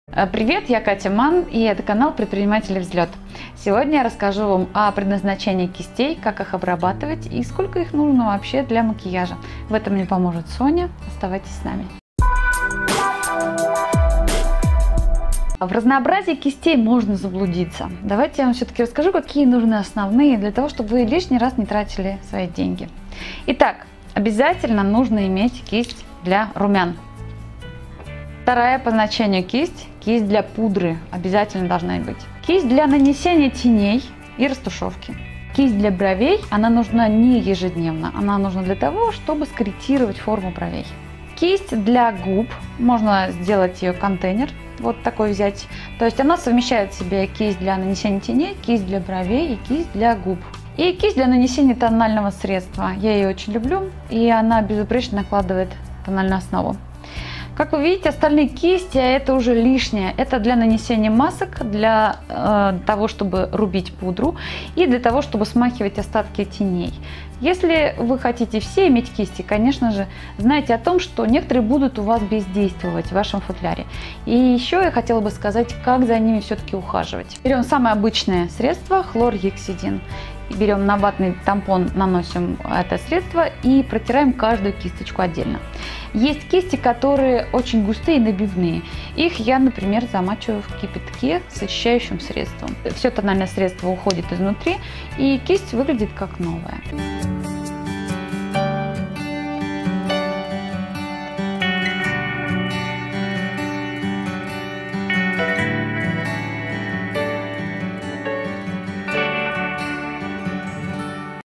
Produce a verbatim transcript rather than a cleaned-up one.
Привет, я Катя Ман, и это канал «Предприниматели Взлет». Сегодня я расскажу вам о предназначении кистей, как их обрабатывать и сколько их нужно вообще для макияжа. В этом мне поможет Соня. Оставайтесь с нами. В разнообразии кистей можно заблудиться. Давайте я вам все-таки расскажу, какие нужны основные, для того, чтобы вы лишний раз не тратили свои деньги. Итак, обязательно нужно иметь кисть для румян. Вторая по значению кисть. Кисть для пудры обязательно должна быть. Кисть для нанесения теней и растушевки. Кисть для бровей, она нужна не ежедневно, она нужна для того, чтобы скорректировать форму бровей. Кисть для губ, можно сделать ее контейнер, вот такой взять. То есть она совмещает в себе кисть для нанесения теней, кисть для бровей и кисть для губ. И кисть для нанесения тонального средства. Я ее очень люблю, и она безупречно накладывает тональную основу. Как вы видите, остальные кисти это уже лишнее. Это для нанесения масок, для э, того, чтобы рубить пудру и для того, чтобы смахивать остатки теней. Если вы хотите все иметь кисти, конечно же, знайте о том, что некоторые будут у вас бездействовать в вашем футляре. И еще я хотела бы сказать, как за ними все-таки ухаживать. Берем самое обычное средство хлоргексидин. Берем на ватный тампон, наносим это средство и протираем каждую кисточку отдельно. Есть кисти, которые очень густые и набивные. Их я, например, замачиваю в кипятке с очищающим средством. Все тональное средство уходит изнутри, и кисть выглядит как новая.